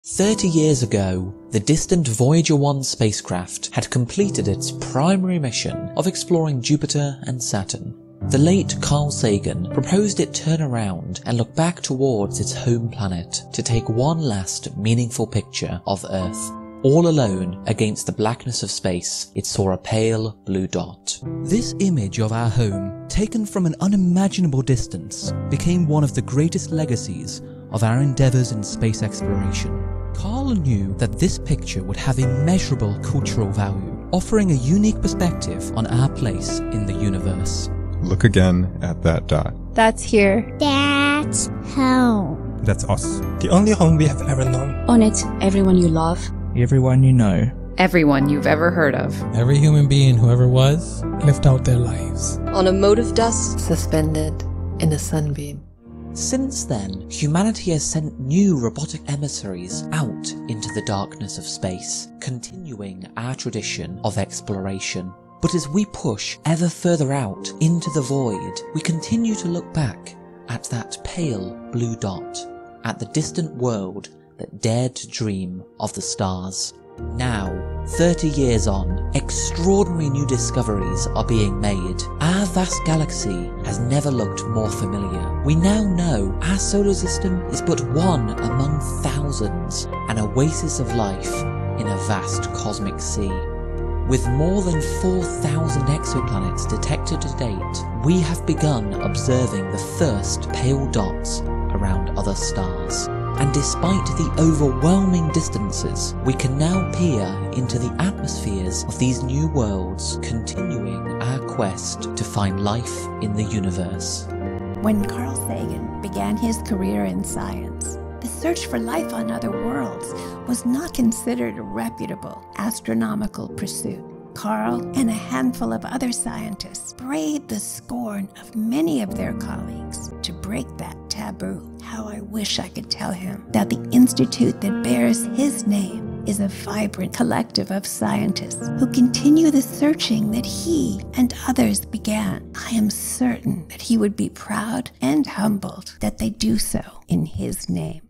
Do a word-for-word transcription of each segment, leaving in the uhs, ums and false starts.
Thirty years ago, the distant Voyager one spacecraft had completed its primary mission of exploring Jupiter and Saturn. The late Carl Sagan proposed it turn around and look back towards its home planet to take one last meaningful picture of Earth. All alone against the blackness of space, it saw a pale blue dot. This image of our home, taken from an unimaginable distance, became one of the greatest legacies of our endeavours in space exploration. Carl knew that this picture would have immeasurable cultural value, offering a unique perspective on our place in the universe. Look again at that dot. That's here. That's home. That's us. The only home we have ever known. On it, everyone you love. Everyone you know. Everyone you've ever heard of. Every human being who ever was lived out their lives. On a mote of dust. Suspended in a sunbeam. Since then, humanity has sent new robotic emissaries out into the darkness of space, continuing our tradition of exploration. But as we push ever further out into the void, we continue to look back at that pale blue dot, at the distant world that dared to dream of the stars. Now, thirty years on, extraordinary new discoveries are being made. Our vast galaxy has never looked more familiar. We now know our solar system is but one among thousands, an oasis of life in a vast cosmic sea. With more than four thousand exoplanets detected to date, we have begun observing the first pale dots around other stars. And despite the overwhelming distances, we can now peer into the atmospheres of these new worlds, continuing our quest to find life in the universe. When Carl Sagan began his career in science, the search for life on other worlds was not considered a reputable astronomical pursuit. Carl and a handful of other scientists braved the scorn of many of their colleagues to break that taboo. How I wish I could tell him that the institute that bears his name is a vibrant collective of scientists who continue the searching that he and others began. I am certain that he would be proud and humbled that they do so in his name.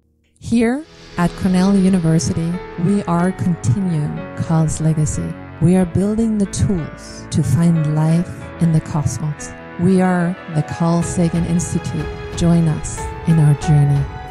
Here at Cornell University, we are continuing Carl's legacy. We are building the tools to find life in the cosmos. We are the Carl Sagan Institute. Join us in our journey.